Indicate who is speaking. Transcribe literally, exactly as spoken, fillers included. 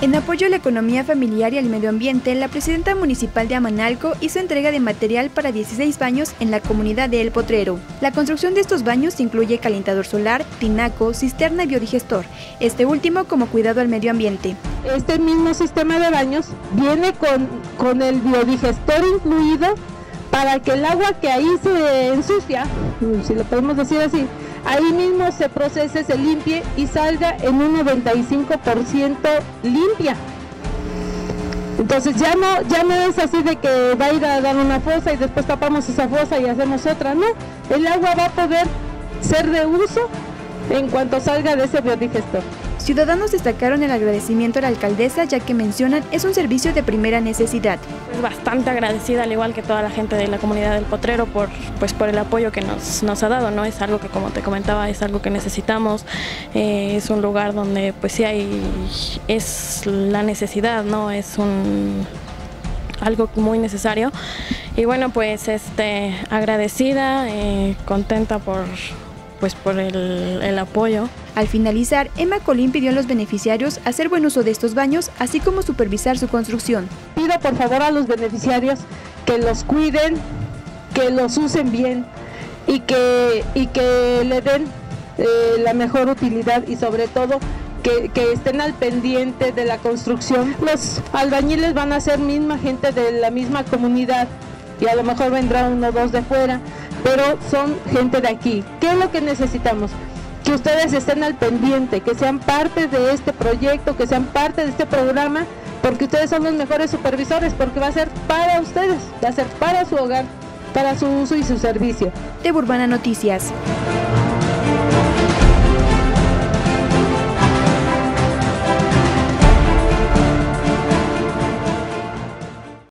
Speaker 1: En apoyo a la economía familiar y al medio ambiente, la presidenta municipal de Amanalco hizo entrega de material para dieciséis baños en la comunidad de El Potrero. La construcción de estos baños incluye calentador solar, tinaco, cisterna y biodigestor, este último como cuidado al medio ambiente.
Speaker 2: Este mismo sistema de baños viene con, con el biodigestor incluido para que el agua que ahí se ensucia, si lo podemos decir así, ahí mismo se procese, se limpie y salga en un noventa y cinco por ciento limpia. Entonces ya no, ya no es así de que va a ir a dar una fosa y después tapamos esa fosa y hacemos otra, no. El agua va a poder ser de uso en cuanto salga de ese biodigestor.
Speaker 1: Ciudadanos destacaron el agradecimiento a la alcaldesa, ya que mencionan es un servicio de primera necesidad.
Speaker 3: Pues bastante agradecida, al igual que toda la gente de la comunidad del Potrero, por, pues por el apoyo que nos, nos ha dado, ¿no? Es algo que, como te comentaba, es algo que necesitamos, eh, es un lugar donde pues sí hay, es la necesidad, ¿no? Es un algo muy necesario. Y bueno, pues este, agradecida, eh, contenta por, pues por el, el apoyo.
Speaker 1: Al finalizar, Emma Colín pidió a los beneficiarios hacer buen uso de estos baños, así como supervisar su construcción.
Speaker 2: Pido por favor a los beneficiarios que los cuiden, que los usen bien y que, y que le den eh, la mejor utilidad y sobre todo que, que estén al pendiente de la construcción. Los albañiles van a ser misma gente de la misma comunidad y a lo mejor vendrá uno o dos de fuera, pero son gente de aquí. ¿Qué es lo que necesitamos? Que ustedes estén al pendiente, que sean parte de este proyecto, que sean parte de este programa, porque ustedes son los mejores supervisores, porque va a ser para ustedes, va a ser para su hogar, para su uso y su servicio.
Speaker 1: T V Urbana Noticias.